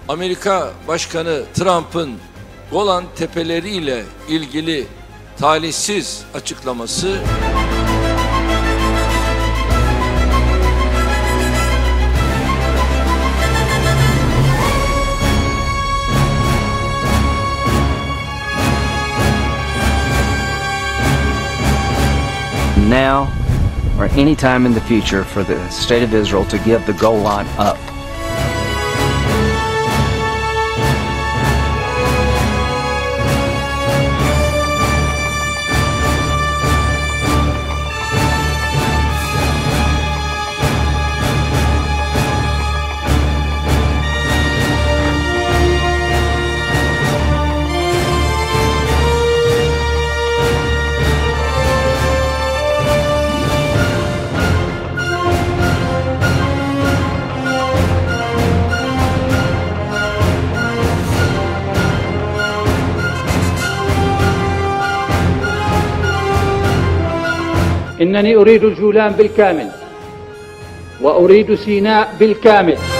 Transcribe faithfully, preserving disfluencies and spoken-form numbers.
Amerika Başkanı Trump'ın Golan Tepeleri ile ilgili talihsiz açıklaması now or any time in the future for the state of Israel to give the Golan up. إنني أريد الجولان بالكامل وأريد سيناء بالكامل.